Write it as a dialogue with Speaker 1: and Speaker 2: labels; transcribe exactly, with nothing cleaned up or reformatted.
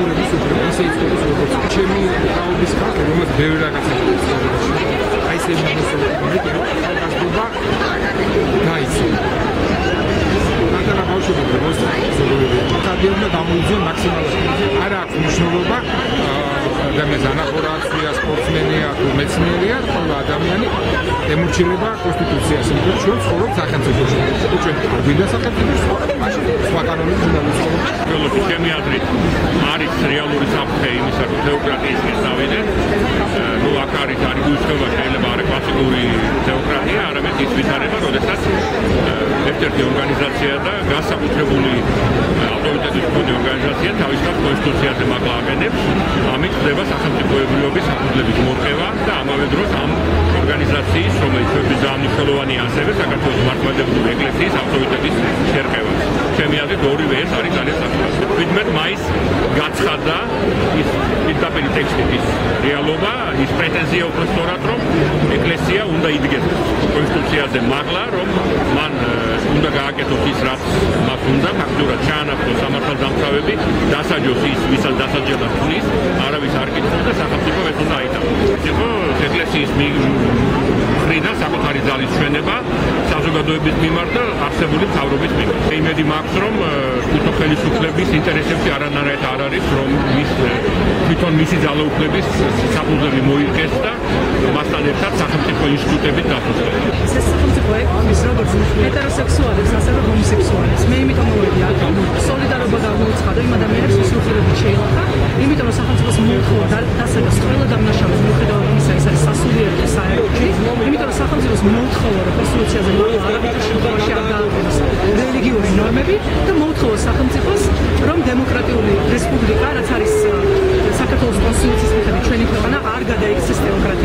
Speaker 1: დაუბრების უბრალოდ ისე იწყებს როგორც ჩემი რაობის ხალხი, რომელიც ბევრი რაღაცა არის. აი ეს მომსწრებული ხალხობა გაიცი. Antena ბავშვები მოსწავლეები სტადიონზე გამოიძიონ მაქსიმალურად. არა აქვს მნიშვნელობა ადამიანის ანახორაცია, სპორტსმენია თუ მეცნიერია, ყველა ადამიანი ემორჩილება კონსტიტუციას, იმიტომ რომ ჩვენ ცხოვრობთ სახელმწიფოში. ჩვენ გვინდა სახელმწიფოში ცხოვრობთ, მაშინ სხვა კანონით უნდა ვიცხოვროთ.
Speaker 2: ყველაფერი ჩემი აზრით არის რეალური საფრთხე იმისა, რომ თეოკრატიის მისავიდე, ნუ აქ არის არის გულისხმობა შეიძლება არა კლასიკური თეოკრატია, არამედ ის ვითარება, როდესაც ერთ-ერთი ორგანიზაცია და განსაკუთრებული ავტორიტეტის მქონე ორგანიზაცია თავისთავად კონსტიტუციაზე მაღლა აკეთებს, ამით ხდება სახელმწიფოებრიობის საფუძვლების მორყევა და ამავე დროს ამ ორგანიზაციის, რომელიც ძალიან მნიშვნელოვანი ასევე საქართველოს მართლმადიდებლური ეკლესიის ავტორიტეტის შერყევა. ჩემი აზრით ორივე ეს არის ძალიან საფრთხე. ვიდმე მაის გაცხადდა ის პირდაპირ ტექსტით ის რეალობა, ის პრეტენზია უფრო სწორად, რომ ეკლესია უნდა იდგეს კონსტიტუციაზე მაღლა, რომ მან უნდა გააკეთოს ის, რაც მას უნდა, ფაქტურად ჩაანაცვლოს სამართალდამცავები, დასაჯოს ის, ვისაც დასაჯელად თulis, არავის არ კითხავს და სახელმწიფო ეს უნდა აიტანოს. იყო ეკლესიის მხრიდან საკუთარი ძალის ჩვენება საზოგადოების მიმართ და არსებული მთავრობის მიმართ. იმედი მაქვს, რომ თვითონ ხელისუფლების ინტერესებში არანაირად არ არის, რომ მის თვითონ მისი ძალაუფლების საფუძველი მოიგეს და მასთან ერთად სახელმწიფო ინსტიტუტებით დასუსტეს.
Speaker 3: ეს სახელმწიფო ეკონომის როგორც ჰეტეროსექსუალებს, ასევე ჰომოსექსუალებს. მე იმიტომ მოვედი აქ სოლიდარობა გამოუცხადა იმ ადამიანებს, ვინც უხილებით შეილახა, იმიტომ რომ სახელმწიფოს მოუხდა დასაჯოს ყველა დამნაშავეს მიუხედავად იმისა, ის არის სასულიერო და საერთო. იმიტომ რომ სახელმწიფოს მოუხდა რომ კონსტიტუციაზე არავითარ შემთხვევაში არ გააღვიოს რელიგიური ნორმები და მოუხდა სახელმწიფოს რომ დემოკრატიული რესპუბლიკა, რაც არის საქართველოს კონსტიტუციის მიხედვით ჩვენი ქვეყანა არ გადაიქცეს თეოკრატიას.